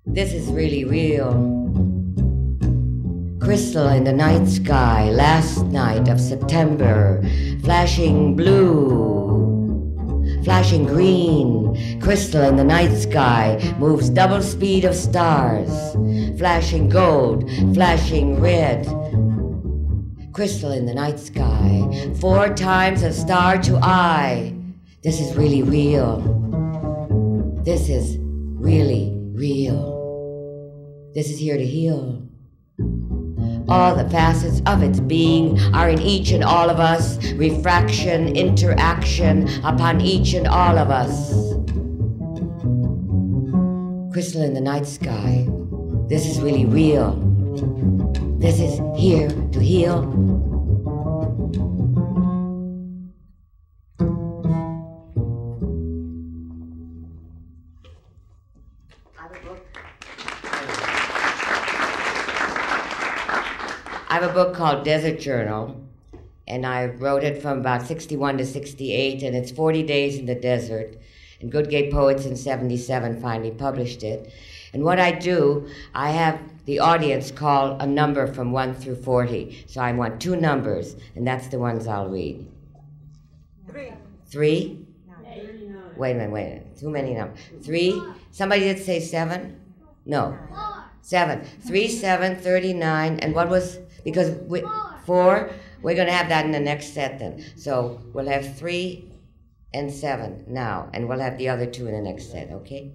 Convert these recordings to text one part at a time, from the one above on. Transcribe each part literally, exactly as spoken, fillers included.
This is really real. Crystal in the night sky, last night of September, flashing blue, flashing green. Crystal in the night sky moves double speed of stars, flashing gold, flashing red. Crystal in the night sky, four times a star to eye. This is really real. This is really real. This is here to heal. All the facets of its being are in each and all of us, refraction, interaction upon each and all of us. Crystal in the night sky, this is really real. This is here to heal. I have a book called Desert Journal, and I wrote it from about sixty-one to sixty-eight, and it's forty days in the desert. And Good Gay Poets in seventy-seven finally published it. And what I do, I have the audience call a number from one through forty. So I want two numbers, and that's the ones I'll read. Three. Three? Nine. Wait a minute, wait a minute. Too many numbers. Three? Somebody did say seven? No. Seven. Three, seven, thirty-nine, and what was... Because we, four, we're going to have that in the next set then. So we'll have three and seven now, and we'll have the other two in the next set, okay?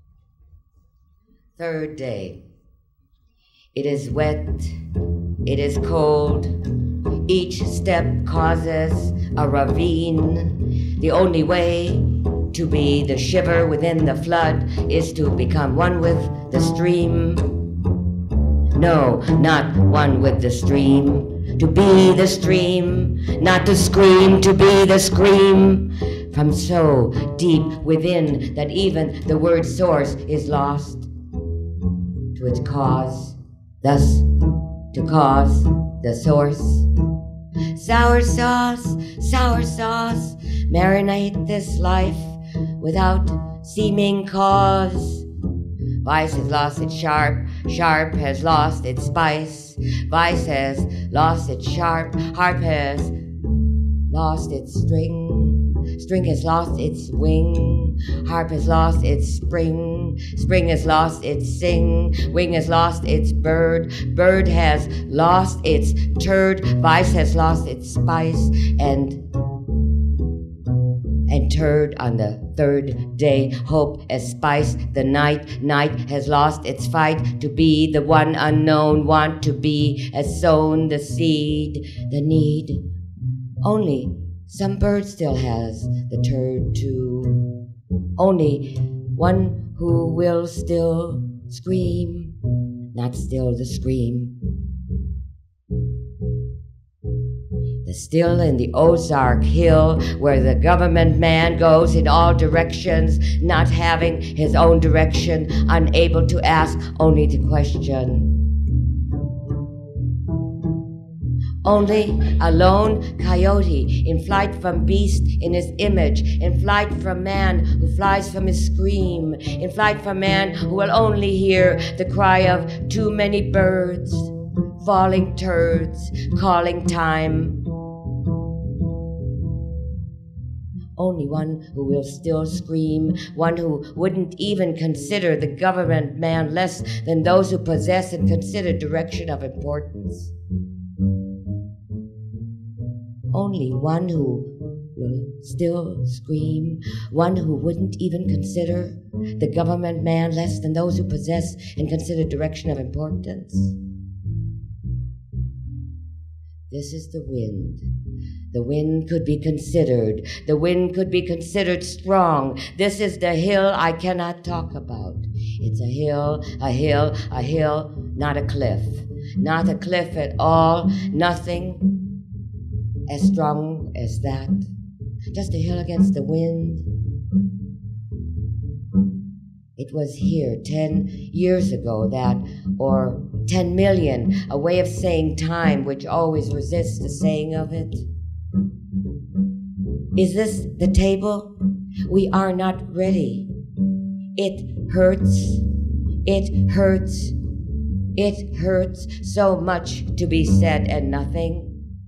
Third day. It is wet, it is cold, each step causes a ravine. The only way to be the shiver within the flood is to become one with the stream. No, not one with the stream. To be the stream, not to scream, to be the scream. From so deep within that even the word source is lost to its cause, thus to cause the source. Sour sauce, sour sauce, marinate this life without seeming cause. Vice has lost its sharp, sharp has lost its spice. Vice has lost its sharp, harp has lost its string. String has lost its wing. Harp has lost its spring. Spring has lost its sing. Wing has lost its bird. Bird has lost its turd. Vice has lost its spice. And And turd on the third day, hope has spiced the night. Night has lost its fight to be the one unknown. Want to be has sown the seed, the need. Only some bird still has the turd too. Only one who will still scream, not still the scream. The still in the Ozark Hill, where the government man goes in all directions, not having his own direction, unable to ask, only to question. Only a lone coyote in flight from beast in his image, in flight from man who flies from his scream, in flight from man who will only hear the cry of too many birds, falling turds, calling time. Only one who will still scream, one who wouldn't even consider the government man less than those who possess and consider direction of importance. Only one who will still scream, one who wouldn't even consider the government man less than those who possess and consider direction of importance. This is the wind. The wind could be considered. The wind could be considered strong. This is the hill I cannot talk about. It's a hill, a hill, a hill, not a cliff. Not a cliff at all. Nothing as strong as that. Just a hill against the wind. It was here ten years ago that, or ten million, a way of saying time which always resists the saying of it. Is this the table? We are not ready. It hurts. It hurts, it hurts so much to be said and nothing.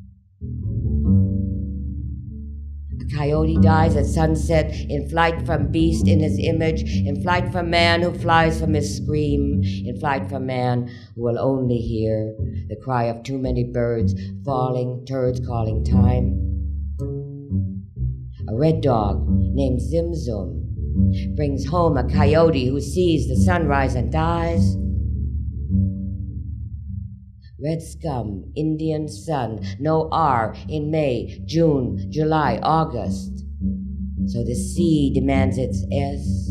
A coyote dies at sunset, in flight from beast in his image, in flight from man who flies from his scream, in flight from man who will only hear the cry of too many birds falling, turds calling time. A red dog named Zim Zum brings home a coyote who sees the sunrise and dies. Red scum, Indian sun, no R in May, June, July, August. So the C demands its S.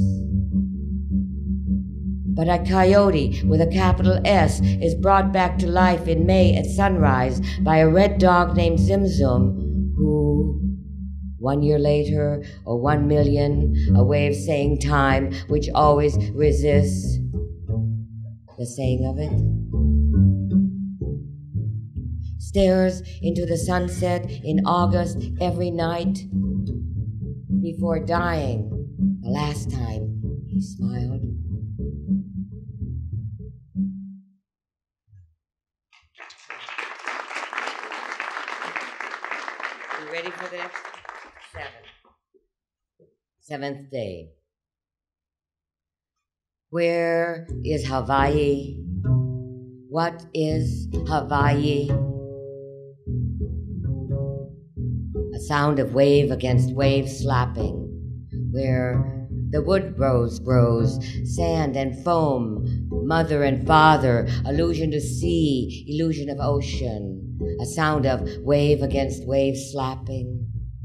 But a coyote with a capital S is brought back to life in May at sunrise by a red dog named Zim Zum, who, one year later, or one million, a way of saying time which always resists the saying of it, stares into the sunset in August every night before dying the last time he smiled. You ready for this? Seven. Seventh day. Where is Hawaii? What is Hawaii? A sound of wave against wave slapping, where the wood rose grows, sand and foam, mother and father, allusion to sea, illusion of ocean, a sound of wave against wave slapping.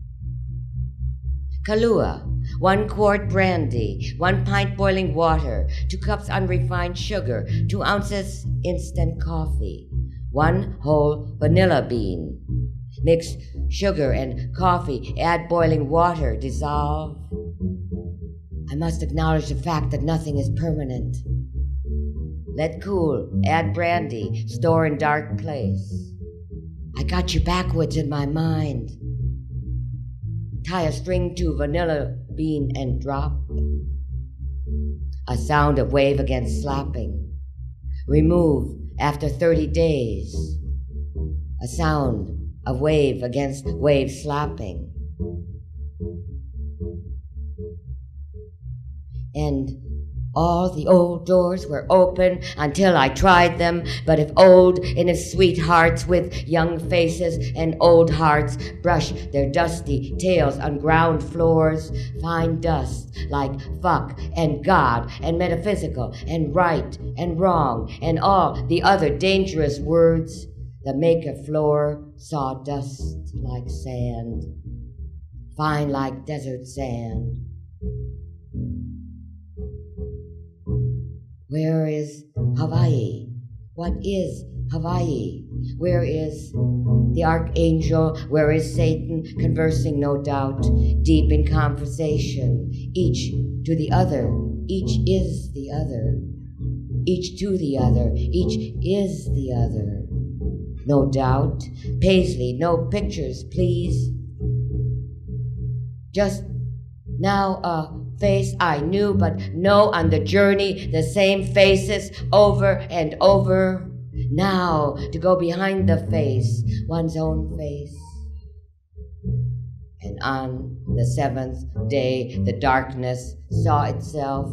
Kahlua, one quart brandy, one pint boiling water, two cups unrefined sugar, two ounces instant coffee, one whole vanilla bean. Mix sugar and coffee, add boiling water, dissolve. I must acknowledge the fact that nothing is permanent. Let cool, add brandy, store in dark place. I got you backwards in my mind. Tie a string to vanilla bean and drop. A sound of wave against slapping. Remove after thirty days. A sound of wave against wave slapping. And all the old doors were open until I tried them, but if old and if sweethearts with young faces and old hearts brush their dusty tails on ground floors, find dust like fuck and God and metaphysical and right and wrong and all the other dangerous words that make a floor sawdust like sand, fine like desert sand. Where is Hawaii? What is Hawaii? Where is the archangel? Where is Satan? Conversing, no doubt, deep in conversation, each to the other, each is the other, each to the other, each is the other. No doubt. Paisley, no pictures, please. Just now a face I knew, but know on the journey the same faces over and over. Now to go behind the face, one's own face. And on the seventh day, the darkness saw itself.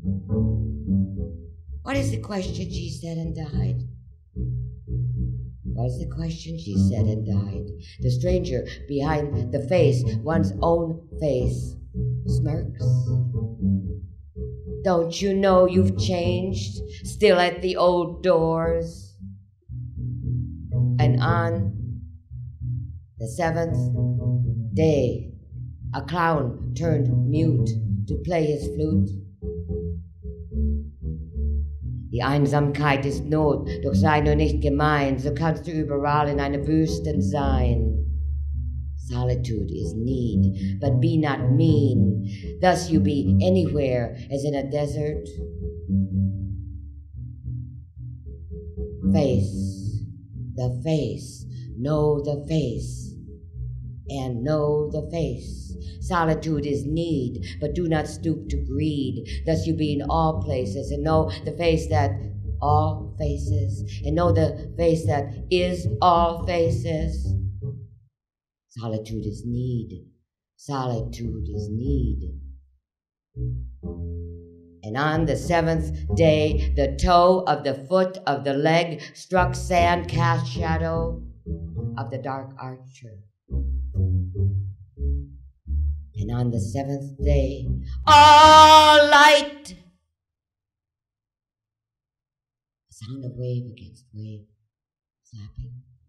What is the question, she said and died? What is the question, she said and died? The stranger behind the face, one's own face, smirks. Don't you know you've changed, still at the old doors? And on the seventh day, a clown turned mute to play his flute. Die Einsamkeit ist Not, doch sei nur nicht gemein, so kannst du überall in einer Wüsten sein. Solitude is need, but be not mean. Thus you be anywhere, as in a desert. Face, the face, know the face, and know the face. Solitude is need, but do not stoop to greed. Thus you be in all places, and know the face that all faces, and know the face that is all faces. Solitude is need. Solitude is need. And on the seventh day, the toe of the foot of the leg struck sand cast shadow of the dark archer. And on the seventh day, all light! A sound of wave against wave, slapping.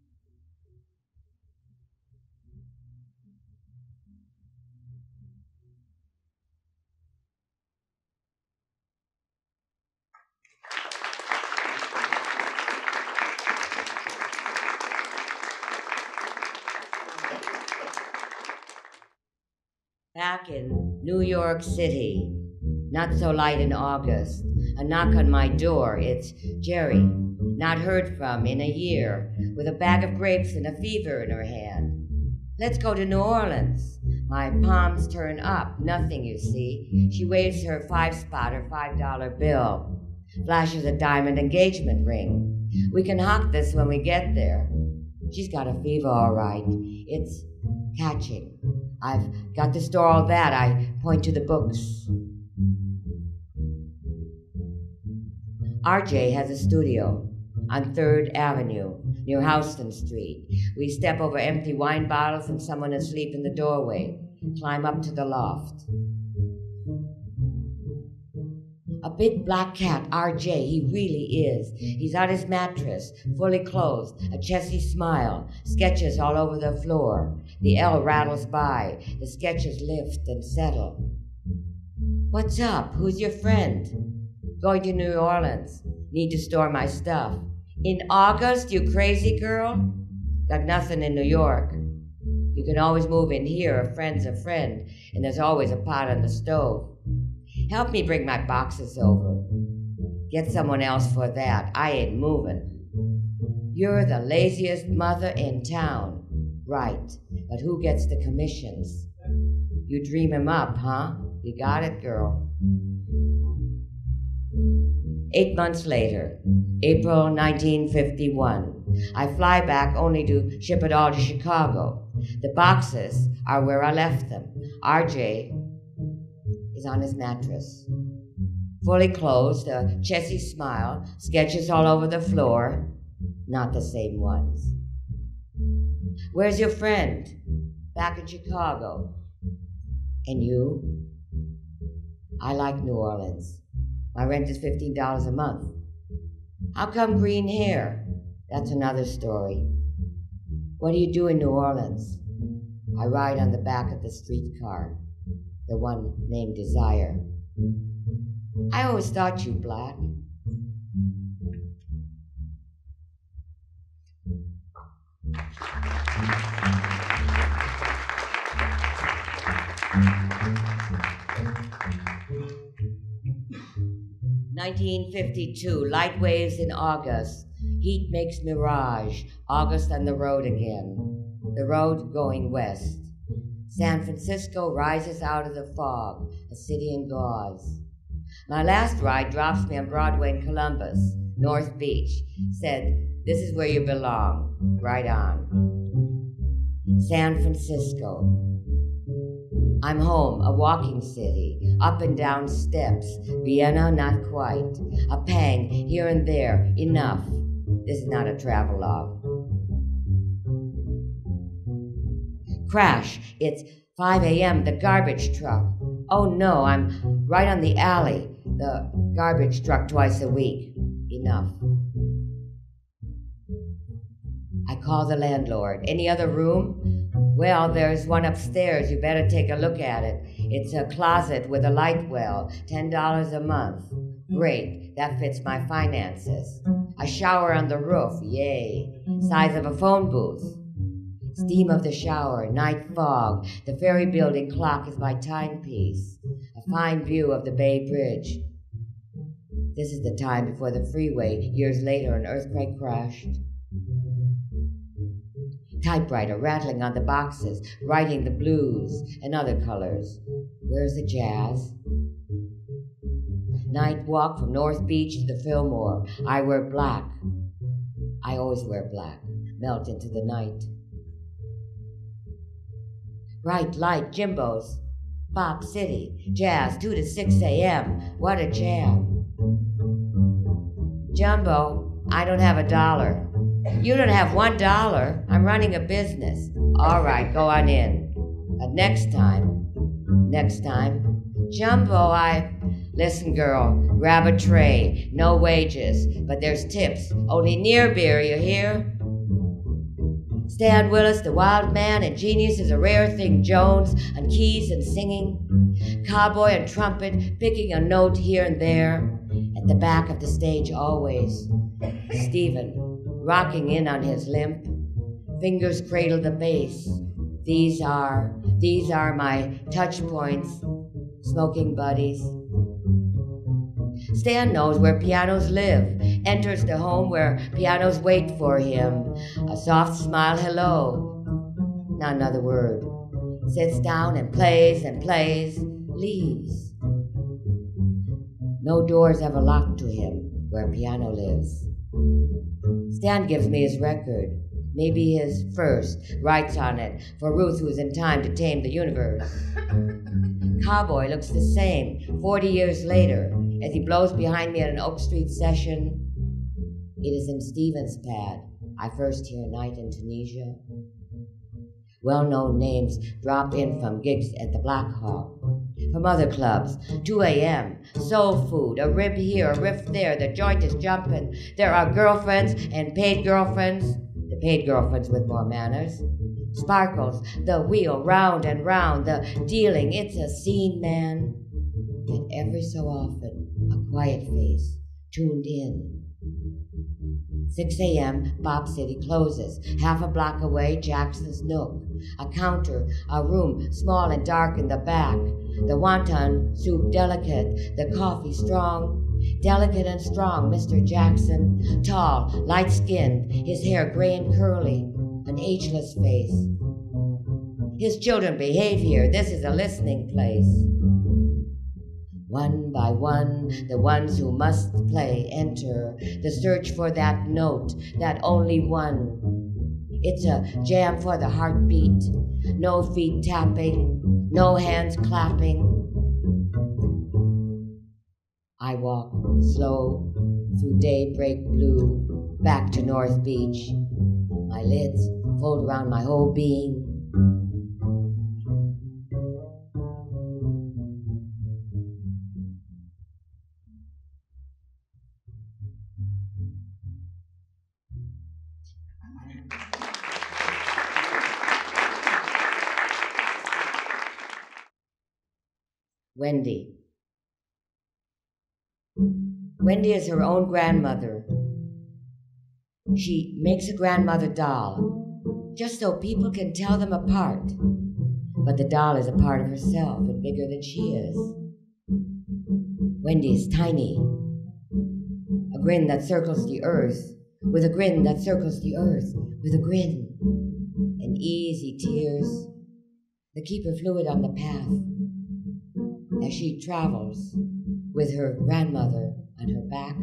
Back in New York City, not so light in August, a knock on my door. It's Jerry, not heard from in a year, with a bag of grapes and a fever in her hand. Let's go to New Orleans. My palms turn up, nothing you see. She waves her five-spot or five-dollar bill, flashes a diamond engagement ring. We can hawk this when we get there. She's got a fever, all right. It's catching. I've got to store all that. I point to the books. R J has a studio on third Avenue, near Houston Street. We step over empty wine bottles and someone asleep in the doorway, climb up to the loft. A big black cat, R J, he really is. He's on his mattress, fully clothed, a chessy smile, sketches all over the floor. The L rattles by, the sketches lift and settle. What's up? Who's your friend? Going to New Orleans. Need to store my stuff. In August, you crazy girl? Got nothing in New York. You can always move in here, a friend's a friend, and there's always a pot on the stove. Help me bring my boxes over. Get someone else for that. I ain't moving. You're the laziest mother in town. Right, but who gets the commissions? You dream him up, huh? You got it, girl. Eight months later, April nineteen fifty-one, I fly back only to ship it all to Chicago. The boxes are where I left them. R J is on his mattress, fully clothed, a chessy smile, sketches all over the floor, not the same ones. Where's your friend? Back in Chicago. And you? I like New Orleans. My rent is fifteen dollars a month. How come green hair? That's another story. What do you do in New Orleans? I ride on the back of the streetcar, the one named Desire. I always thought you black. nineteen fifty-two, light waves in August. Heat makes mirage. August on the road again. The road going west. San Francisco rises out of the fog, a city in gauze. My last ride drops me on Broadway in Columbus, North Beach. Said, this is where you belong. Right on. San Francisco. I'm home, a walking city, up and down steps. Vienna, not quite. A pang here and there, enough. This is not a travelogue. Crash, it's five a.m., the garbage truck. Oh no, I'm right on the alley. The garbage truck twice a week. Enough. I call the landlord. Any other room? Well, there's one upstairs. You better take a look at it. It's a closet with a light well. Ten dollars a month. Great. That fits my finances. A shower on the roof. Yay. Size of a phone booth. Steam of the shower. Night fog. The ferry building clock is my timepiece. A fine view of the Bay Bridge. This is the time before the freeway. Years later, an earthquake crashed. Typewriter rattling on the boxes, writing the blues and other colors. Where's the jazz? Night walk from North Beach to the Fillmore. I wear black. I always wear black. Melt into the night. Bright light Jimbos. Bop City. Jazz two to six a.m. What a jam. Jumbo, I don't have a dollar. You don't have one dollar. I'm running a business. All right, go on in. But next time, next time, Jumbo, I... Listen, girl, grab a tray. No wages, but there's tips. Only near beer, you hear? Stan Willis, the wild man and genius is a rare thing. Jones, and keys and singing. Cowboy and trumpet, picking a note here and there. At the back of the stage always. Stephen, rocking in on his limp. Fingers cradle the bass. These are, these are my touch points. Smoking buddies. Stan knows where pianos live, enters the home where pianos wait for him. A soft smile, hello. Not another word. Sits down and plays and plays, leaves. No doors ever locked to him where piano lives. Stan gives me his record, maybe his first, writes on it, for Ruth who's in time to tame the universe. Cowboy looks the same, forty years later, as he blows behind me at an Oak Street session. It is in Stephen's pad I first hear Night in Tunisia. Well-known names drop in from gigs at the Black Hawk, from other clubs, two a.m., soul food, a rib here, a riff there, the joint is jumping. There are girlfriends and paid girlfriends, the paid girlfriends with more manners. Sparkles, the wheel, round and round, the dealing, it's a scene, man. And every so often, a quiet face, tuned in. six a.m., Bop City closes. Half a block away, Jackson's Nook. A counter, a room, small and dark in the back. The wonton soup delicate, the coffee strong. Delicate and strong, Mister Jackson. Tall, light-skinned, his hair gray and curly. An ageless face. His children behave here. This is a listening place. One by one, the ones who must play enter, the search for that note, that only one. It's a jam for the heartbeat, no feet tapping, no hands clapping. I walk slow through daybreak blue, back to North Beach. My lids fold around my whole being. Wendy. Wendy is her own grandmother. She makes a grandmother doll, just so people can tell them apart. But the doll is a part of herself and bigger than she is. Wendy is tiny. A grin that circles the earth, with a grin that circles the earth, with a grin. And easy tears that keep her fluid on the path as she travels with her grandmother on her back.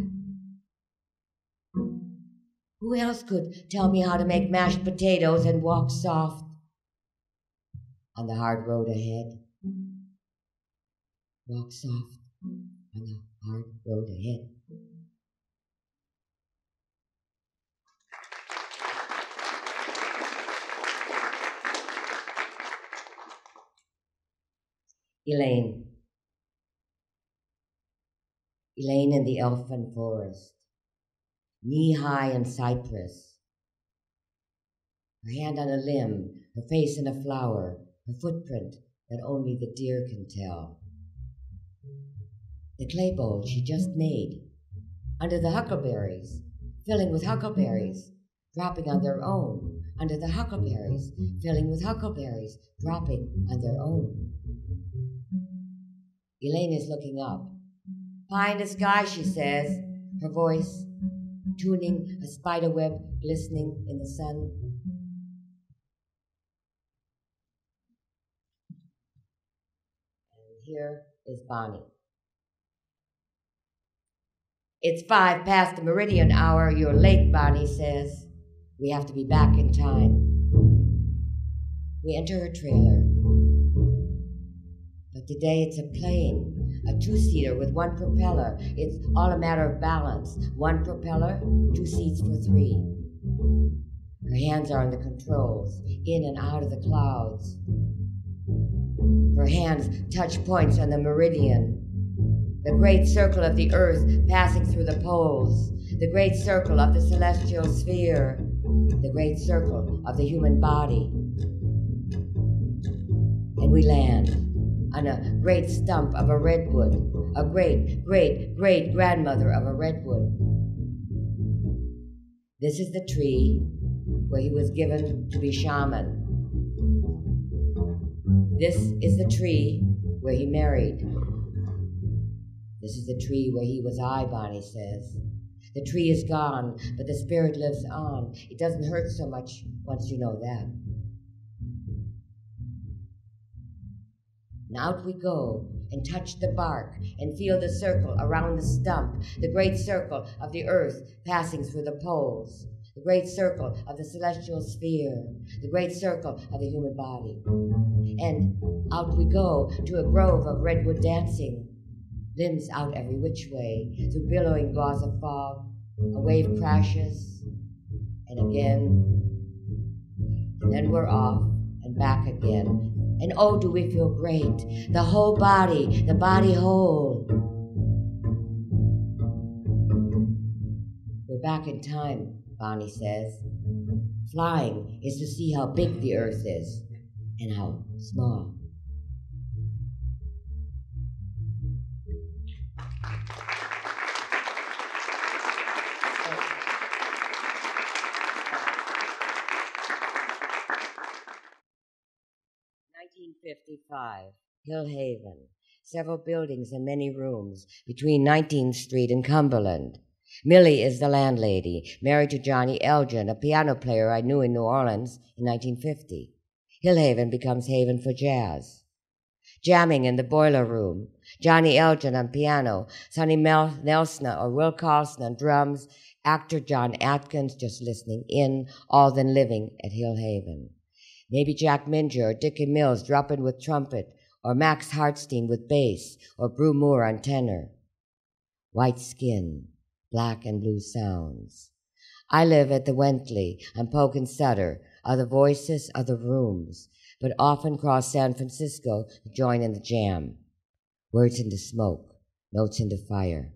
Who else could tell me how to make mashed potatoes and walk soft on the hard road ahead? Walk soft on the hard road ahead. Elaine. Elaine in the elfin forest, knee-high in cypress. Her hand on a limb, her face in a flower, her footprint that only the deer can tell. The clay bowl she just made, under the huckleberries, filling with huckleberries, dropping on their own, under the huckleberries, filling with huckleberries, dropping on their own. Elaine is looking up. Pie in the sky, she says, her voice tuning a spider web glistening in the sun. here is Bonnie. It's five past the meridian hour. You're late, Bonnie says. We have to be back in time. We enter her trailer. But today it's a plane, a two-seater with one propeller. It's all a matter of balance. One propeller, two seats for three. Her hands are on the controls, in and out of the clouds. Her hands touch points on the meridian. The great circle of the earth passing through the poles. The great circle of the celestial sphere. The great circle of the human body. And we land on a great stump of a redwood, a great, great, great grandmother of a redwood. This is the tree where he was given to be shaman. This is the tree where he married. This is the tree where he was I, Bonnie says. The tree is gone, but the spirit lives on. It doesn't hurt so much once you know that. And out we go and touch the bark and feel the circle around the stump, the great circle of the earth passing through the poles, the great circle of the celestial sphere, the great circle of the human body. And out we go to a grove of redwood dancing, limbs out every which way, through billowing gauze of fog. A wave crashes, and again, and then we're off and back again. And oh, do we feel great, the whole body, the body whole. We're back in time, Bonnie says. Flying is to see how big the earth is and how small. nineteen fifty-five, Hill Haven. Several buildings and many rooms between nineteenth Street and Cumberland. Millie is the landlady, married to Johnny Elgin, a piano player I knew in New Orleans in nineteen fifty. Hill Haven becomes haven for jazz. Jamming in the boiler room. Johnny Elgin on piano, Sonny Mel- Nelson or Will Carlson on drums, actor John Atkins just listening in, all then living at Hill Haven. Maybe Jack Minger or Dickie Mills drop in with trumpet, or Max Hartstein with bass, or Brew Moore on tenor. White skin, black and blue sounds. I live at the Wentley on Polk and Sutter, other voices, other rooms, but often cross San Francisco to join in the jam. Words into smoke, notes into fire.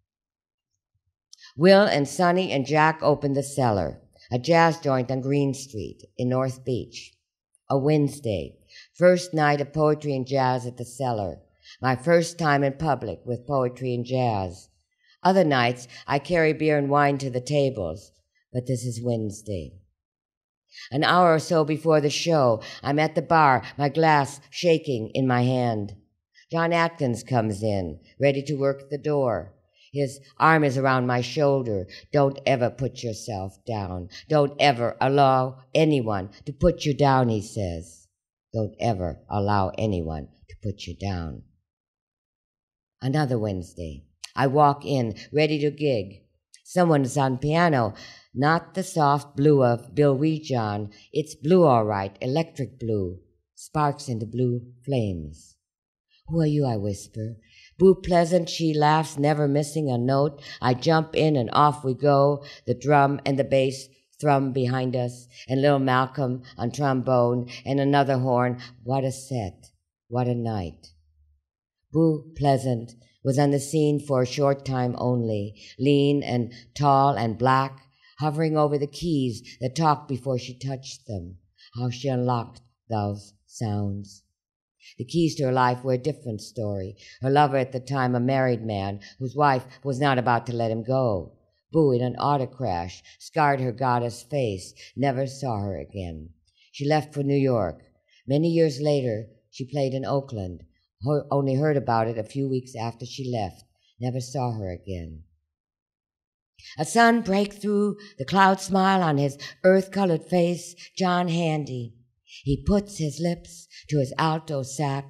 Will and Sonny and Jack opened the Cellar, a jazz joint on Green Street in North Beach. A Wednesday, first night of poetry and jazz at the Cellar. My first time in public with poetry and jazz. Other nights, I carry beer and wine to the tables, but this is Wednesday. An hour or so before the show, I'm at the bar, my glass shaking in my hand. John Atkins comes in, ready to work the door. His arm is around my shoulder. Don't ever put yourself down. Don't ever allow anyone to put you down, he says. Don't ever allow anyone to put you down. Another Wednesday. I walk in, ready to gig. Someone is on piano, not the soft blue of Bill Wheatjohn. It's blue all right, electric blue. Sparks into blue flames. Who are you, I whisper. Boo Pleasant, she laughs, never missing a note. I jump in and off we go. The drum and the bass thrum behind us, and little Malcolm on trombone, and another horn. What a set. What a night. Boo Pleasant was on the scene for a short time only, lean and tall and black, hovering over the keys that talked before she touched them. How she unlocked those sounds. The keys to her life were a different story. Her lover at the time, a married man, whose wife was not about to let him go. Boo, in an auto crash, scarred her goddess face, never saw her again. She left for New York. Many years later, she played in Oakland. Her, only heard about it a few weeks after she left. Never saw her again. A sun break through, the cloud smile on his earth-colored face, John Handy. He puts his lips to his alto sax,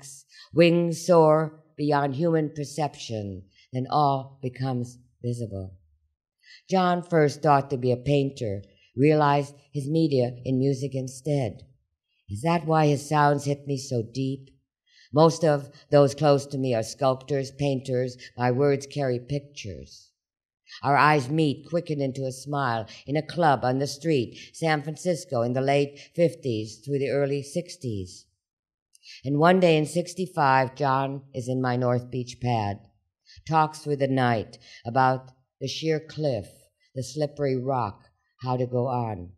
Wings soar beyond human perception, then all becomes visible. John first thought to be a painter, realized his media in music instead. Is that why his sounds hit me so deep? Most of those close to me are sculptors, painters. My words carry pictures. Our eyes meet, quicken into a smile, in a club on the street, San Francisco in the late fifties through the early sixties. And one day in sixty-five, John is in my North Beach pad, talks through the night about the sheer cliff, the slippery rock, how to go on.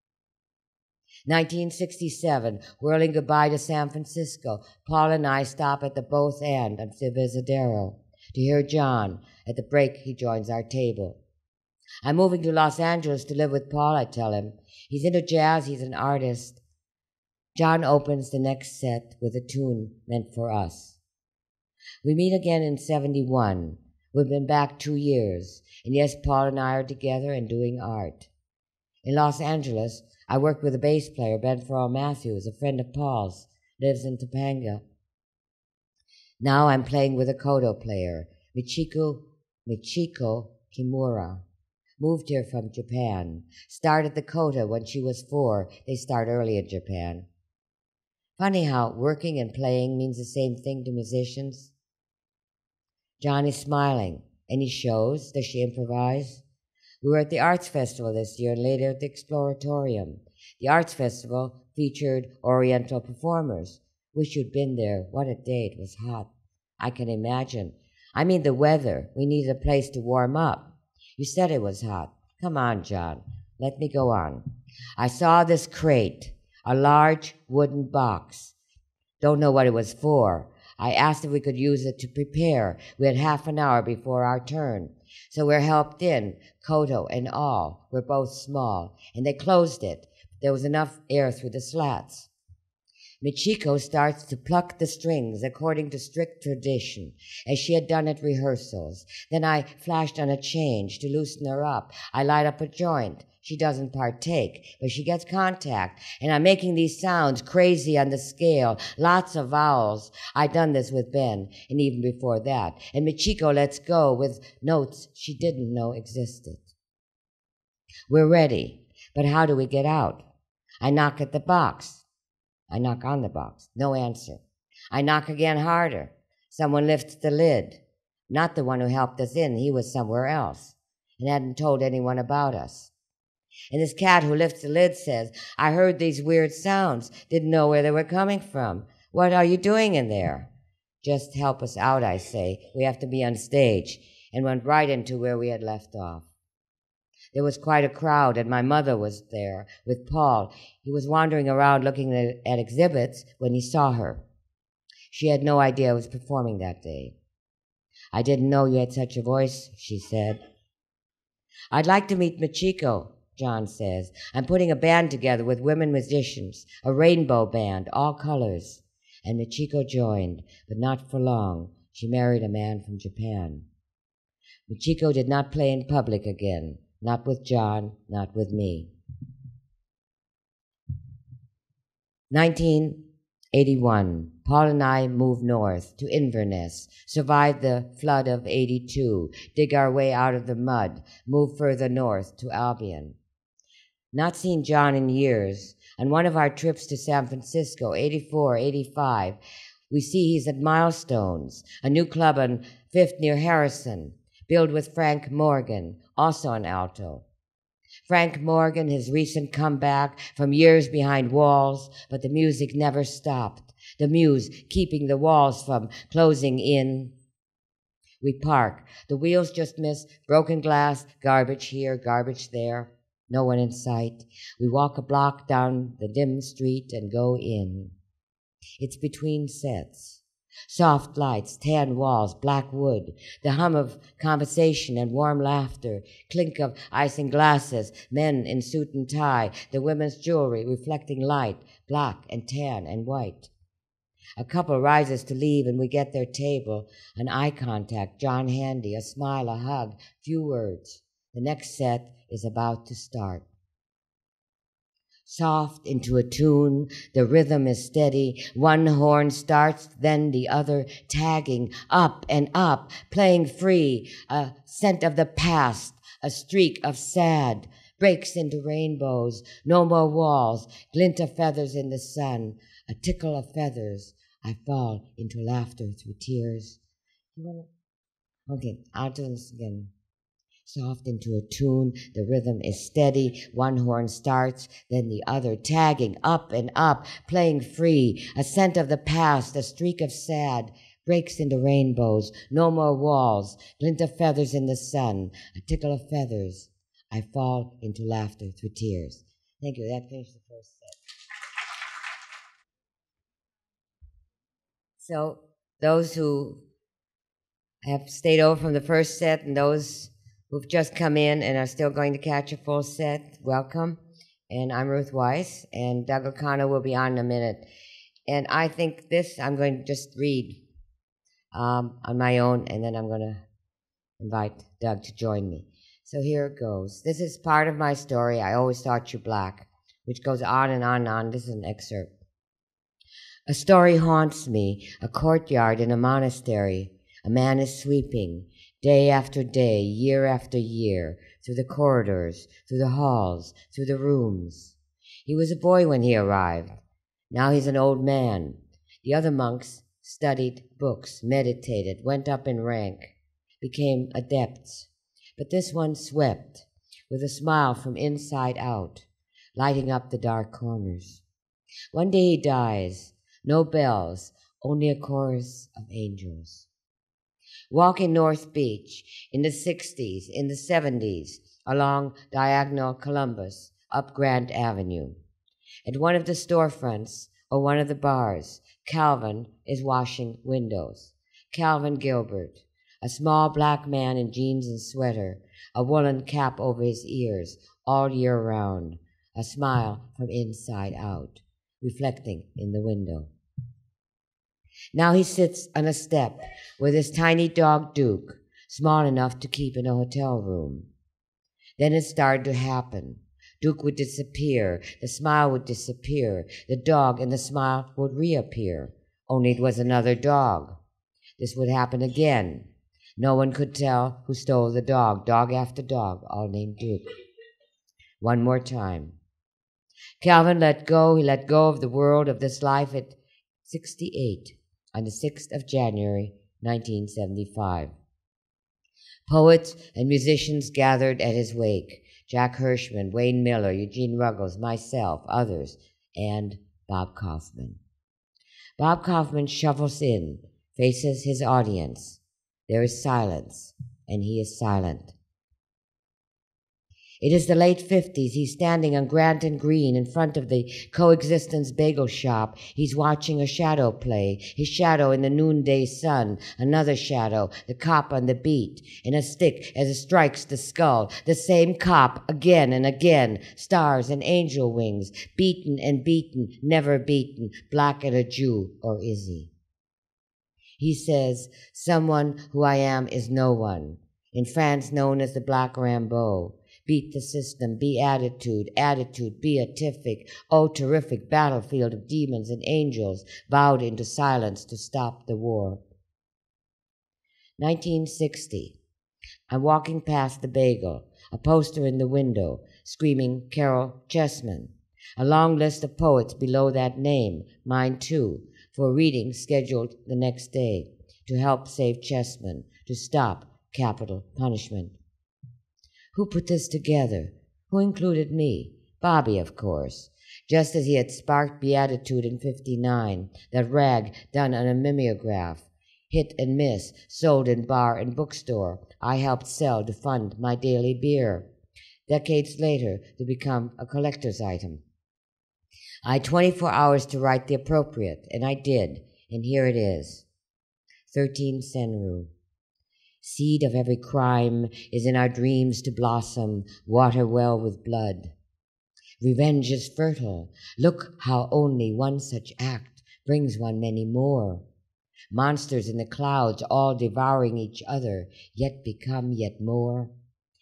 nineteen sixty-seven, whirling goodbye to San Francisco, Paul and I stop at the both end of the Visadero to hear John. At the break, he joins our table. I'm moving to Los Angeles to live with Paul, I tell him. He's into jazz, he's an artist. John opens the next set with a tune meant for us. We meet again in seventy-one. We've been back two years, and yes, Paul and I are together and doing art. In Los Angeles, I worked with a bass player, Ben Farrell Matthews, a friend of Paul's, lives in Topanga. Now I'm playing with a koto player, Michiko, Michiko Kimura. Moved here from Japan. Started the koto when she was four. They start early in Japan. Funny how working and playing means the same thing to musicians. John is smiling. Any shows? Does she improvise? We were at the Arts Festival this year and later at the Exploratorium. The Arts Festival featured Oriental performers. Wish you'd been there. What a day. It was hot. I can imagine. I mean the weather. We needed a place to warm up. You said it was hot. Come on, John. Let me go on. I saw this crate, a large wooden box. Don't know what it was for. I asked if we could use it to prepare. We had half an hour before our turn. So we're helped in, koto and all. We're both small. And they closed it. There was enough air through the slats. Michiko starts to pluck the strings according to strict tradition, as she had done at rehearsals. Then I flashed on a change to loosen her up. I light up a joint. She doesn't partake, but she gets contact, and I'm making these sounds crazy on the scale, lots of vowels. I'd done this with Ben, and even before that. And Michiko lets go with notes she didn't know existed. We're ready, but how do we get out? I knock at the box. I knock on the box. No answer. I knock again harder. Someone lifts the lid. Not the one who helped us in. He was somewhere else and hadn't told anyone about us. And this cat who lifts the lid says, I heard these weird sounds. Didn't know where they were coming from. What are you doing in there? Just help us out, I say. We have to be on stage. And went right into where we had left off. There was quite a crowd, and my mother was there with Paul. He was wandering around looking at, at exhibits when he saw her. She had no idea I was performing that day. I didn't know you had such a voice, she said. I'd like to meet Michiko, John says. I'm putting a band together with women musicians, a rainbow band, all colors. And Michiko joined, but not for long. She married a man from Japan. Michiko did not play in public again. Not with John, not with me. nineteen eighty-one, Paul and I moved north to Inverness, survived the flood of eighty-two, dig our way out of the mud, move further north to Albion. Not seen John in years. On one of our trips to San Francisco, eighty-four, eighty-five, we see he's at Milestones, a new club on Fifth near Harrison, billed with Frank Morgan, also an alto. Frank Morgan, his recent comeback from years behind walls, but the music never stopped. The muse keeping the walls from closing in. We park. The wheels just miss broken glass, garbage here, garbage there. No one in sight. We walk a block down the dim street and go in. It's between sets. Soft lights, tan walls, black wood, the hum of conversation and warm laughter, clink of icing glasses, men in suit and tie, the women's jewelry reflecting light, black and tan and white. A couple rises to leave and we get their table, an eye contact, John handy, a smile, a hug, few words. The next set is about to start. Soft into a tune, the rhythm is steady. One horn starts, then the other, tagging up and up, playing free. A scent of the past, a streak of sad, breaks into rainbows. No more walls, glint of feathers in the sun, a tickle of feathers. I fall into laughter through tears. You wanna? Okay, I'll do this again. Soft into a tune, the rhythm is steady. One horn starts, then the other, tagging up and up, playing free. A scent of the past, a streak of sad, breaks into rainbows. No more walls, glint of feathers in the sun, a tickle of feathers. I fall into laughter through tears. Thank you. That finished the first set. So those who have stayed over from the first set and those who've just come in and are still going to catch a full set, welcome. And I'm Ruth Weiss, and Doug O'Connor will be on in a minute. And I think this I'm going to just read um, on my own, and then I'm going to invite Doug to join me. So here it goes. This is part of my story, I Always Thought You Black, which goes on and on and on. This is an excerpt. A story haunts me, a courtyard in a monastery. A man is sweeping, day after day, year after year, through the corridors, through the halls, through the rooms. He was a boy when he arrived. Now he's an old man. The other monks studied books, meditated, went up in rank, became adepts. But this one swept, with a smile from inside out, lighting up the dark corners. One day he dies. No bells, only a chorus of angels. Walking North Beach in the sixties, in the seventies, along Diagonal Columbus, up Grant Avenue. At one of the storefronts or one of the bars, Calvin is washing windows. Calvin Gilbert, a small black man in jeans and sweater, a woolen cap over his ears all year round, a smile from inside out, reflecting in the window. Now he sits on a step with his tiny dog Duke, small enough to keep in a hotel room. Then it started to happen. Duke would disappear, the smile would disappear, the dog and the smile would reappear, only it was another dog. This would happen again. No one could tell who stole the dog, dog after dog, all named Duke. One more time. Calvin let go, he let go of the world, of this life at sixty-eight. On the sixth of January, nineteen seventy-five. Poets and musicians gathered at his wake. Jack Hirschman, Wayne Miller, Eugene Ruggles, myself, others, and Bob Kaufman. Bob Kaufman shuffles in, faces his audience. There is silence, and he is silent. It is the late fifties. He's standing on Grant and Green in front of the Coexistence Bagel Shop. He's watching a shadow play, his shadow in the noonday sun, another shadow, the cop on the beat, in a stick as it strikes the skull, the same cop again and again, stars and angel wings, beaten and beaten, never beaten, black and a Jew, or is he? He says, someone who I am is no one, in France known as the Black Rambeau. Beat the system, be attitude, attitude, beatific, oh terrific battlefield of demons and angels bowed into silence to stop the war. nineteen sixty. I'm walking past the bagel, a poster in the window, screaming Carol Chessman. A long list of poets below that name, mine too, for reading scheduled the next day, to help save Chessman, to stop capital punishment. Who put this together? Who included me? Bobby, of course. Just as he had sparked Beatitude in fifty-nine, that rag done on a mimeograph, hit and miss, sold in bar and bookstore, I helped sell to fund my daily beer. Decades later, to become a collector's item. I had twenty-four hours to write the appropriate, and I did, and here it is. thirteen Senru. Seed of every crime is in our dreams to blossom, water well with blood. Revenge is fertile. Look how only one such act brings one many more. Monsters in the clouds all devouring each other, yet become yet more.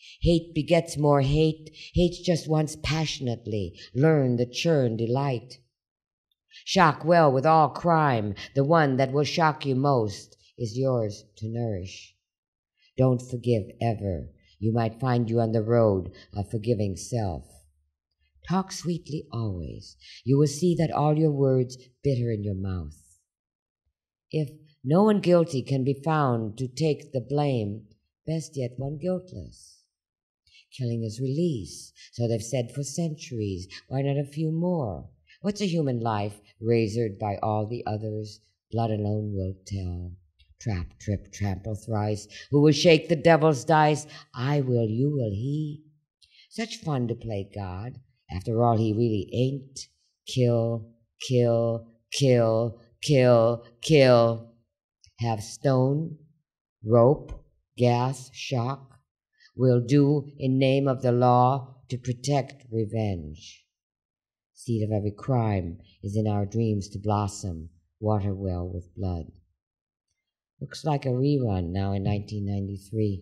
Hate begets more hate. Hate just wants passionately. Learn the churn delight. Shock well with all crime. The one that will shock you most is yours to nourish. Don't forgive ever. You might find you on the road of forgiving self. Talk sweetly always. You will see that all your words bitter in your mouth. If no one guilty can be found to take the blame, best yet one guiltless. Killing is release, so they've said for centuries. Why not a few more? What's a human life razored by all the others? Blood alone will tell. Trap, trip, trample thrice. Who will shake the devil's dice? I will, you will, he. Such fun to play God. After all, he really ain't. Kill, kill, kill, kill, kill. Have stone, rope, gas, shock. Will do in name of the law to protect revenge. Seed of every crime is in our dreams to blossom, water well with blood. Looks like a rerun now in nineteen ninety-three.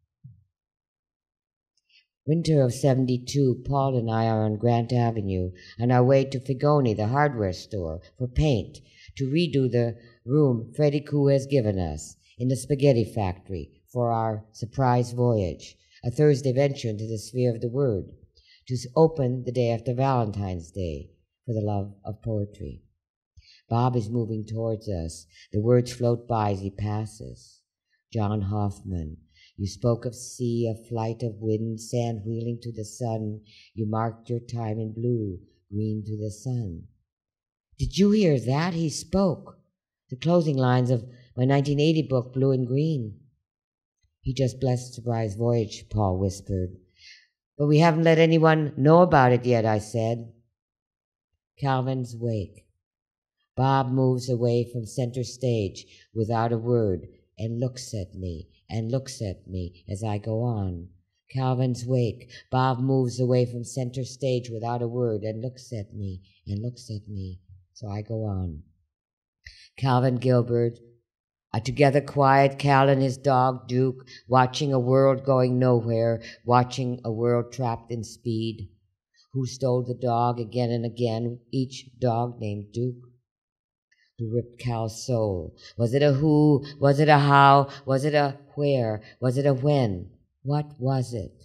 Winter of seventy-two, Paul and I are on Grant Avenue on our way to Figoni, the hardware store, for paint, to redo the room Freddie Koo has given us in the spaghetti factory for our surprise voyage, a Thursday venture into the sphere of the word, to open the day after Valentine's Day for the love of poetry. Bob is moving towards us. The words float by as he passes. John Hoffman, you spoke of sea, a flight of wind, sand wheeling to the sun. You marked your time in blue, green to the sun. Did you hear that? He spoke. The closing lines of my nineteen eighty book, Blue and Green. He just blessed Surprise Voyage, Paul whispered. But we haven't let anyone know about it yet, I said. Calvin's Wake. Bob moves away from center stage without a word and looks at me and looks at me as I go on. Calvin's Wake. Bob moves away from center stage without a word and looks at me and looks at me. So I go on. Calvin Gilbert. A together quiet Cal and his dog Duke, watching a world going nowhere, watching a world trapped in speed. Who stole the dog again and again, each dog named Duke? Who ripped Cal's soul? Was it a who? Was it a how? Was it a where? Was it a when? What was it?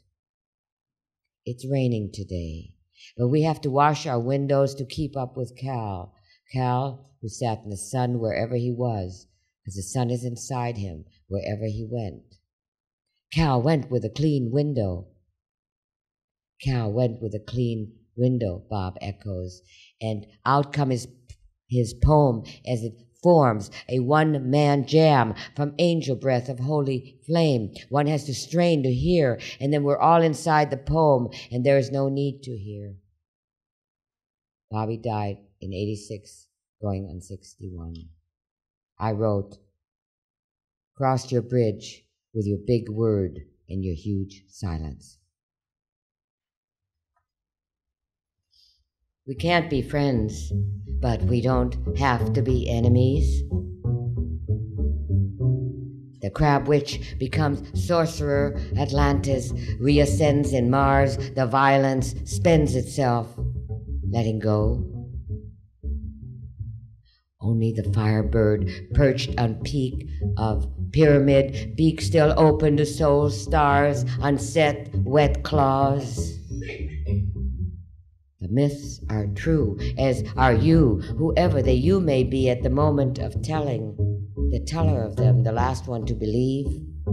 It's raining today, but we have to wash our windows to keep up with Cal. Cal, who sat in the sun wherever he was, because the sun is inside him wherever he went. Cal went with a clean window. Cal went with a clean window, Bob echoes, and out comes his, his poem as it forms a one-man jam from angel breath of holy flame. One has to strain to hear, and then we're all inside the poem, and there is no need to hear. Bobby died in eighty-six, going on sixty-one. I wrote, crossed your bridge with your big word and your huge silence. We can't be friends, but we don't have to be enemies. The crab witch becomes sorcerer, Atlantis reascends in Mars, the violence spends itself, letting go. Only the firebird perched on peak of pyramid, beak still open to soul stars, unset wet claws. The myths are true, as are you, whoever the you may be at the moment of telling, the teller of them, the last one to believe.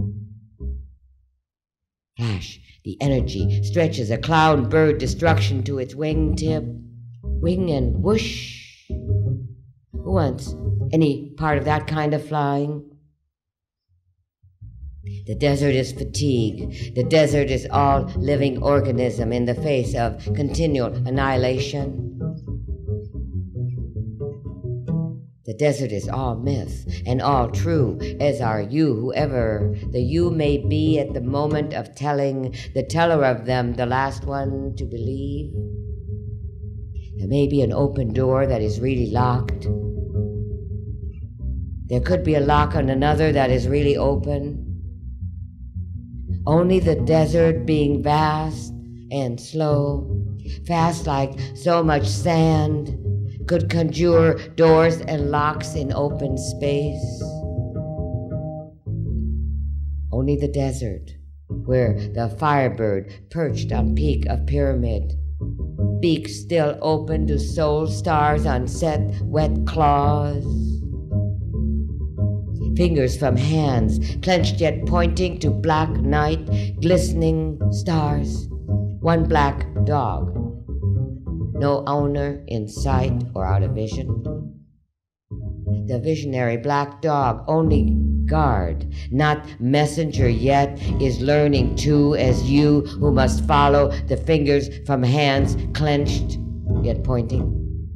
Flash, the energy stretches a cloud bird destruction to its wingtip, wing and whoosh. Who wants any part of that kind of flying? The desert is fatigue. The desert is all living organism in the face of continual annihilation. The desert is all myth and all true, as are you, whoever the you may be at the moment of telling, the teller of them, the last one to believe. There may be an open door that is really locked. There could be a lock on another that is really open. Only the desert being vast and slow, fast like so much sand, could conjure doors and locks in open space. Only the desert, where the firebird perched on peak of pyramid, beak still open to soul stars on set wet claws. Fingers from hands, clenched yet pointing to black night, glistening stars. One black dog, no owner in sight or out of vision. The visionary black dog, only guard, not messenger yet, is learning too as you who must follow the fingers from hands clenched yet pointing.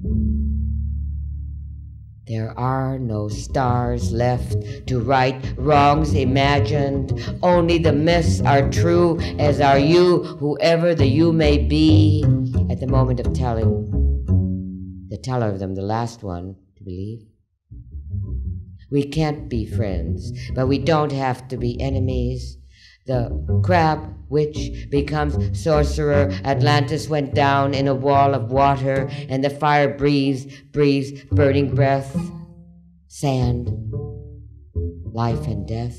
There are no stars left to right wrongs imagined. Only the myths are true, as are you, whoever the you may be, at the moment of telling. The teller of them, the last one, to believe. We can't be friends, but we don't have to be enemies. The crab witch becomes sorcerer. Atlantis went down in a wall of water, and the fire breathes, breathes burning breath, sand, life and death.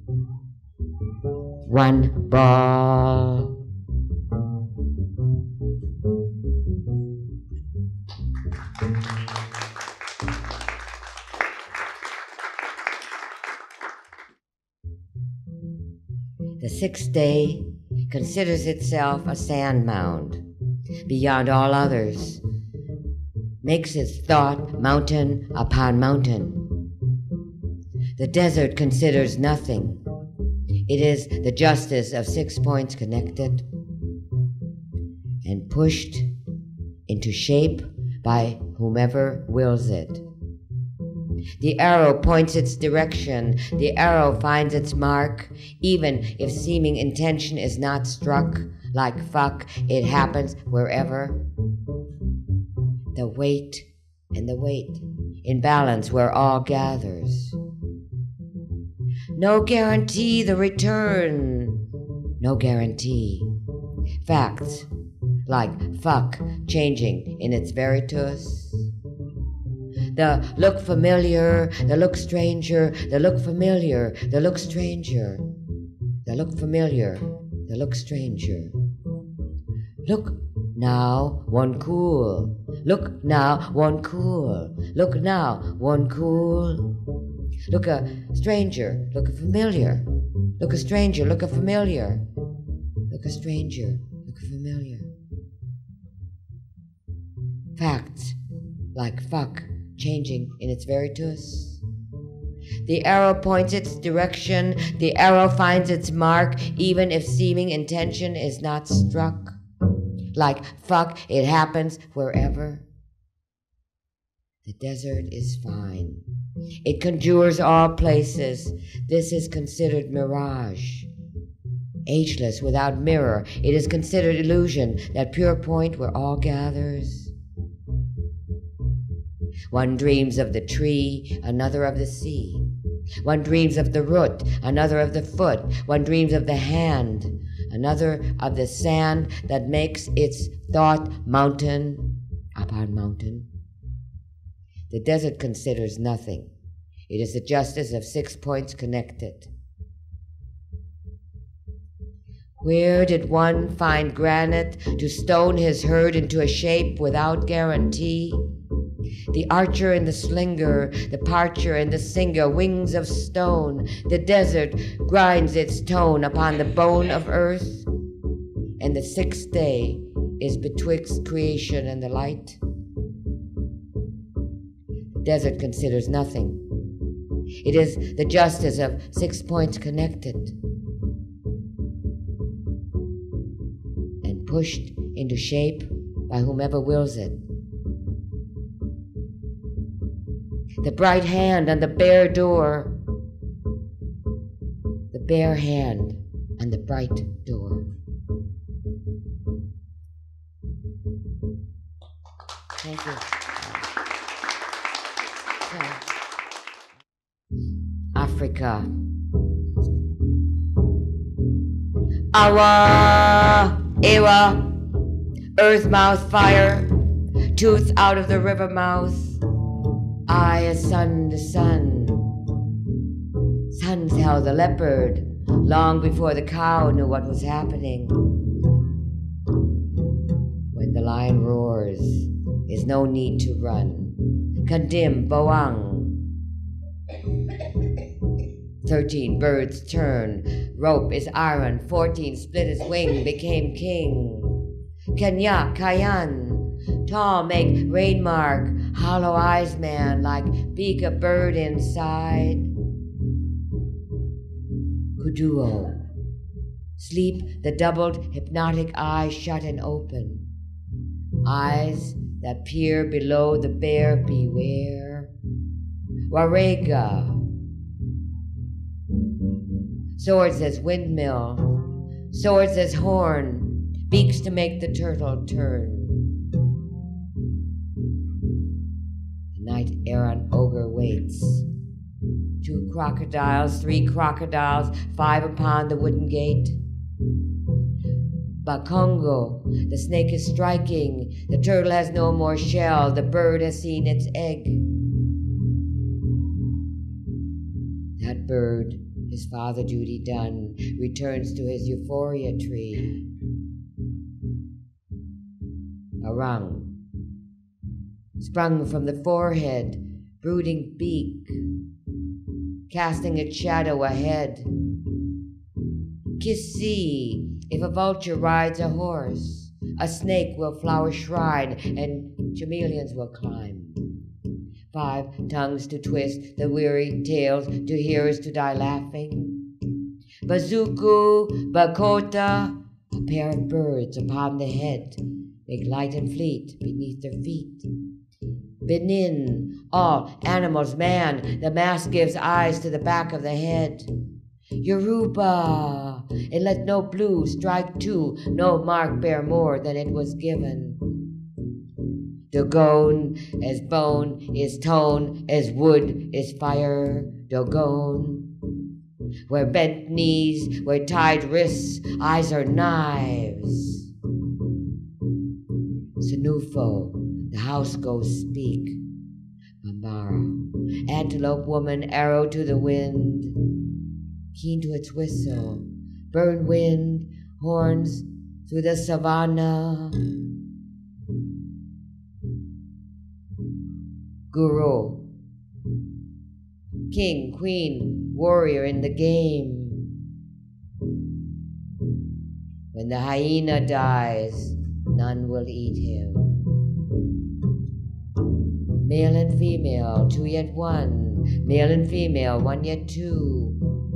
One ball. The sixth day considers itself a sand mound, beyond all others, makes its thought mountain upon mountain. The desert considers nothing. It is the justice of six points connected and pushed into shape by whomever wills it. The arrow points its direction, the arrow finds its mark, even if seeming intention is not struck. Like fuck, it happens wherever. The weight and the weight, in balance where all gathers. No guarantee the return, no guarantee. Facts, like fuck, changing in its veritas. The look familiar, the look stranger, the look familiar, the look stranger, the look familiar, the look stranger. Look now, one cool. Look now, one cool. Look now, one cool. Look a stranger, look a familiar. Look a stranger, look a familiar. Look a stranger, look a familiar. Facts, like fuck, changing in its veritas. The arrow points its direction, the arrow finds its mark, even if seeming intention is not struck. Like fuck, it happens wherever. The desert is fine. It conjures all places. This is considered mirage. Ageless, without mirror, it is considered illusion, that pure point where all gathers. One dreams of the tree, another of the sea. One dreams of the root, another of the foot. One dreams of the hand, another of the sand that makes its thought mountain upon mountain. The desert considers nothing. It is the justice of six points connected. Where did one find granite to stone his herd into a shape without guarantee? The archer and the slinger, the parcher and the singer, wings of stone. The desert grinds its tone upon the bone of earth, and the sixth day is betwixt creation and the light. The desert considers nothing. It is the justice of six points connected and pushed into shape by whomever wills it. The bright hand on the bare door, the bare hand on the bright door. Thank you. Africa. Awa, Ewa, earth mouth fire, tooth out of the river mouth, eye as sun to sun. Sun held the leopard long before the cow knew what was happening. When the lion roars, is no need to run. Kandim, Boang. Thirteen birds turn, rope is iron, fourteen split his wing, became king. Kenya, Kayan, tall make rain mark, hollow eyes man like beak a bird inside. Kuduo, sleep the doubled hypnotic eyes shut and open. Eyes that peer below the bear beware. Warega, swords as windmill, swords as horn, beaks to make the turtle turn. The night errant ogre waits. Two crocodiles, three crocodiles, five upon the wooden gate. Bakongo, the snake is striking, the turtle has no more shell, the bird has seen its egg. That bird, his father duty done, returns to his euphoria tree. Barang, sprung from the forehead, brooding beak, casting its shadow ahead. Kissi, if a vulture rides a horse, a snake will flower shrine, and chameleons will climb. Five tongues to twist, the weary tales to hearers to die laughing. Bazuku, Bakota, a pair of birds upon the head, make light and fleet beneath their feet. Benin, all animals, man, the mask gives eyes to the back of the head. Yoruba, and let no blue strike two, no mark bear more than it was given. Dogon, as bone is tone, as wood is fire. Dogon, where bent knees, where tied wrists, eyes are knives. Sanufo, the house ghosts speak. Bambara, antelope woman, arrow to the wind, keen to its whistle, burn wind, horns through the savannah. Guru, king, queen, warrior in the game. When the hyena dies, none will eat him. Male and female, two yet one, male and female, one yet two.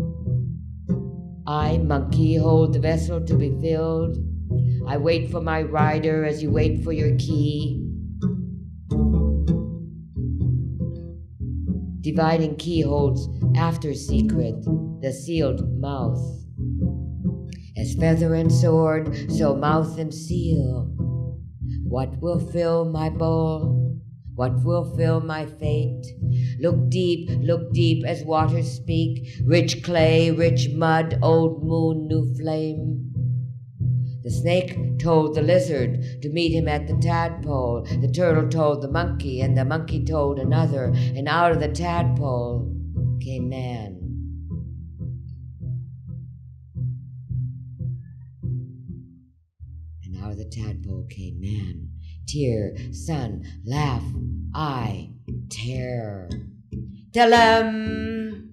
I, monkey, hold the vessel to be filled. I wait for my rider as you wait for your key. Dividing key holds after secret, the sealed mouth. As feather and sword, so mouth and seal. What will fill my bowl? What will fill my fate? Look deep, look deep as waters speak. Rich clay, rich mud, old moon, new flame. The snake told the lizard to meet him at the tadpole. The turtle told the monkey, and the monkey told another. And out of the tadpole came man. And out of the tadpole came man. Tear, sun, laugh, eye, terror. Telem!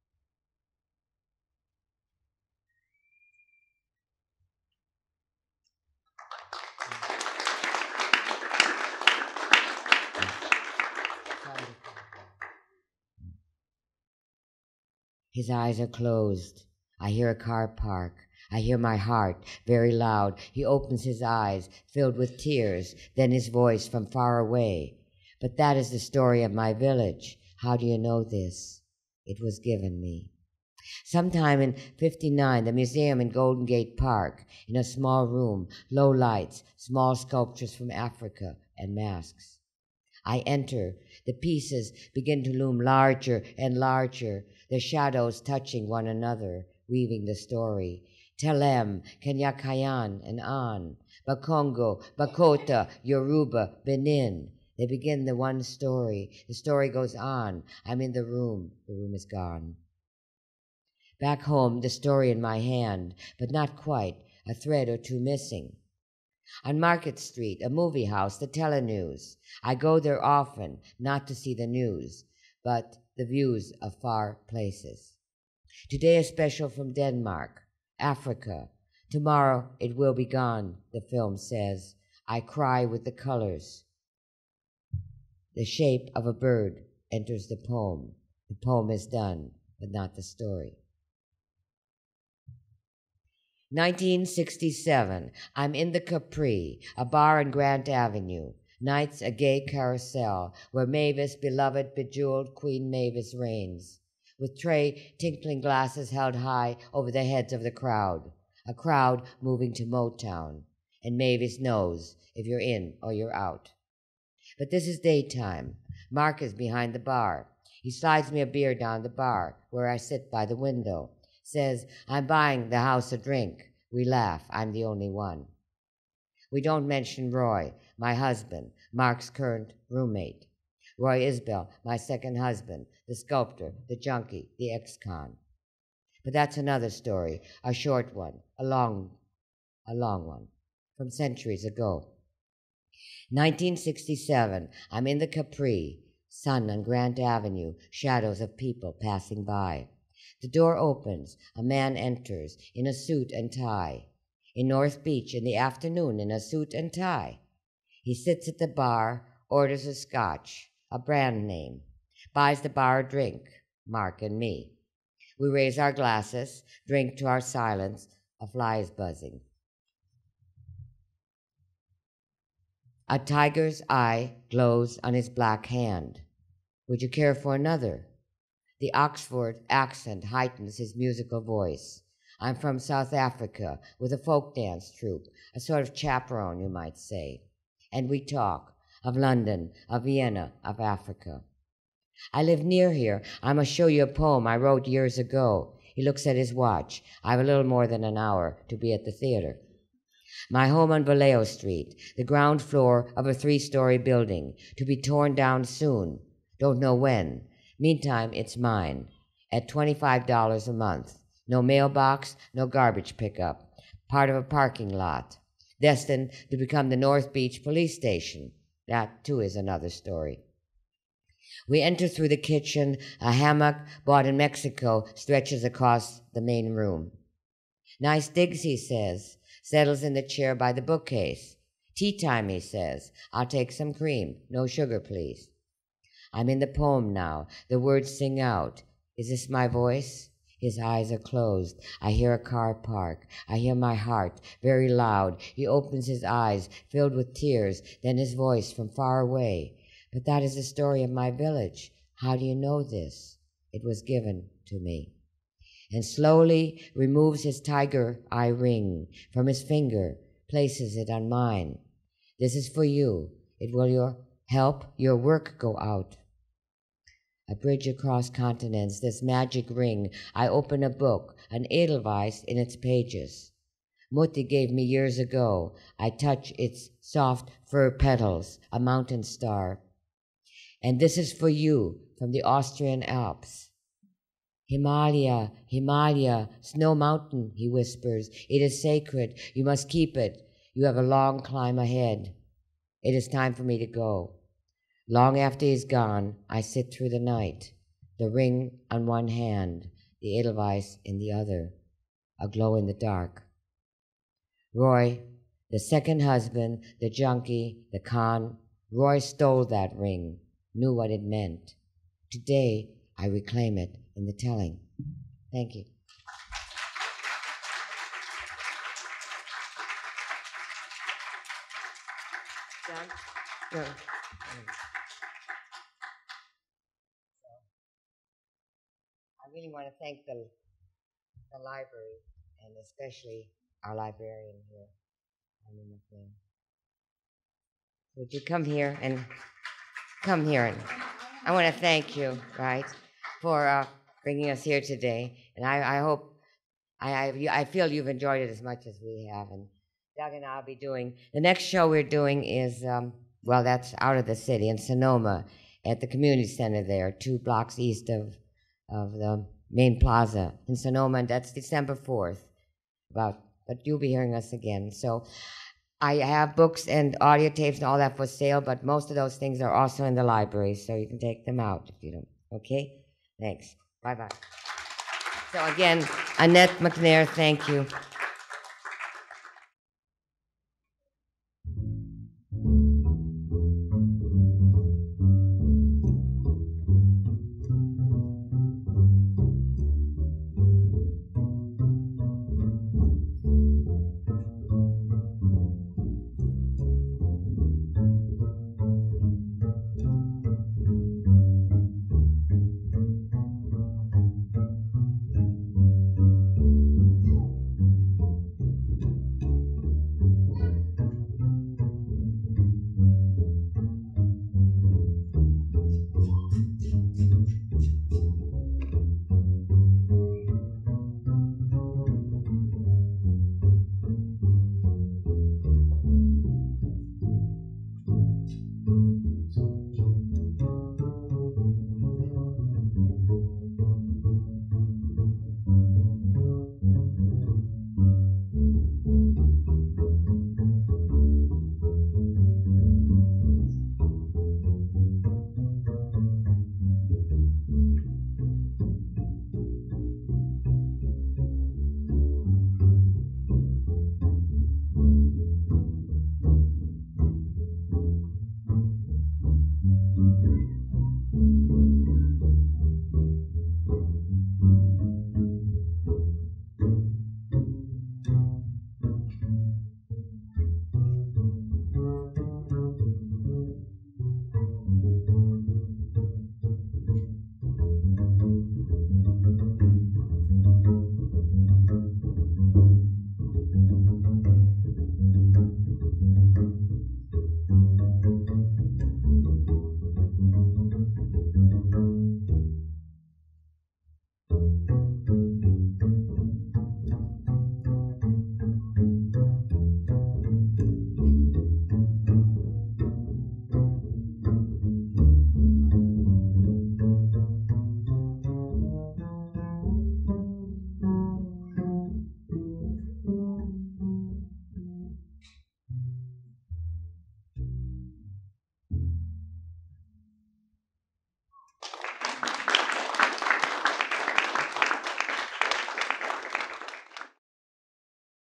His eyes are closed. I hear a car park. I hear my heart very loud. He opens his eyes, filled with tears, then his voice from far away. But that is the story of my village. How do you know this? It was given me. Sometime in fifty-nine, the museum in Golden Gate Park, in a small room, low lights, small sculptures from Africa, and masks. I enter. The pieces begin to loom larger and larger, their shadows touching one another, weaving the story. Telem, Kenyakayan, and on. Bakongo, Bakota, Yoruba, Benin. They begin the one story. The story goes on. I'm in the room. The room is gone. Back home, the story in my hand, but not quite, a thread or two missing. On Market Street, a movie house, the Telenews. I go there often, not to see the news, but the views of far places. Today a special from Denmark, Africa. Tomorrow it will be gone, the film says. I cry with the colors. The shape of a bird enters the poem. The poem is done, but not the story. nineteen sixty-seven, I'm in the Capri, a bar on Grant Avenue. Nights a gay carousel, where Mavis, beloved, bejeweled Queen Mavis reigns, with tray tinkling glasses held high over the heads of the crowd, a crowd moving to Motown, and Mavis knows if you're in or you're out. But this is daytime. Mark is behind the bar. He slides me a beer down the bar, where I sit by the window. Says, I'm buying the house a drink. We laugh. I'm the only one. We don't mention Roy, my husband, Mark's current roommate. Roy Isbell, my second husband, the sculptor, the junkie, the ex-con. But that's another story, a short one, a long, a long one, from centuries ago. nineteen sixty-seven, I'm in the Capri, sun on Grant Avenue, shadows of people passing by. The door opens, a man enters, in a suit and tie. In North Beach in the afternoon in a suit and tie. He sits at the bar, orders a scotch, a brand name, buys the bar a drink, Mark and me. We raise our glasses, drink to our silence, a fly is buzzing. A tiger's eye glows on his black hand. Would you care for another? The Oxford accent heightens his musical voice. I'm from South Africa with a folk dance troupe, a sort of chaperone, you might say. And we talk of London, of Vienna, of Africa. I live near here. I must show you a poem I wrote years ago. He looks at his watch. I have a little more than an hour to be at the theater. My home on Vallejo Street, the ground floor of a three-story building, to be torn down soon. Don't know when. Meantime, it's mine, at twenty-five dollars a month. No mailbox, no garbage pickup. Part of a parking lot. Destined to become the North Beach police station. That, too, is another story. We enter through the kitchen. A hammock bought in Mexico stretches across the main room. Nice digs, he says. Settles in the chair by the bookcase. Tea time, he says. I'll take some cream. No sugar, please. I'm in the poem now. The words sing out. Is this my voice? His eyes are closed. I hear a car park. I hear my heart, very loud. He opens his eyes, filled with tears, then his voice from far away. But that is the story of my village. How do you know this? It was given to me. And slowly removes his tiger eye ring from his finger, places it on mine. This is for you. It will your help your work go out. A bridge across continents, this magic ring. I open a book, an edelweiss in its pages. Mutti gave me years ago. I touch its soft fur petals, a mountain star. And this is for you, from the Austrian Alps. Himalaya, Himalaya, snow mountain, he whispers. It is sacred. You must keep it. You have a long climb ahead. It is time for me to go. Long after he's gone, I sit through the night, the ring on one hand, the edelweiss in the other, a glow in the dark. Roy, the second husband, the junkie, the con, Roy stole that ring, knew what it meant. Today, I reclaim it in the telling. Thank you. John? No. I really want to thank the, the library, and especially our librarian here, Amy McLean. Would you come here and come here? And I want to thank you, right, for uh, bringing us here today. And I, I hope I, I, I feel you've enjoyed it as much as we have. And Doug and I'll be doing, the next show we're doing is, um, well, that's out of the city in Sonoma at the community center there, two blocks east of, of the main plaza in Sonoma, and that's December fourth. About, but you'll be hearing us again. So I have books and audio tapes and all that for sale, but most of those things are also in the library, so you can take them out if you don't. Okay? Thanks. Bye-bye. So again, Annette McNair, thank you.